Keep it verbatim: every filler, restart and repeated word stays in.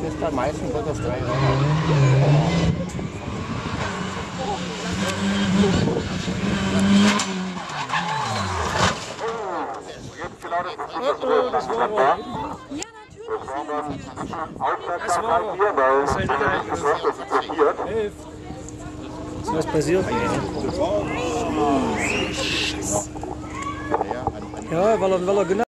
ist bei meisten wird das drei Räder. Oh, das war aber. Ja, natürlich. Das war aber. Das ist ein Elf. Was passiert? Ja, weil er, weil er genau.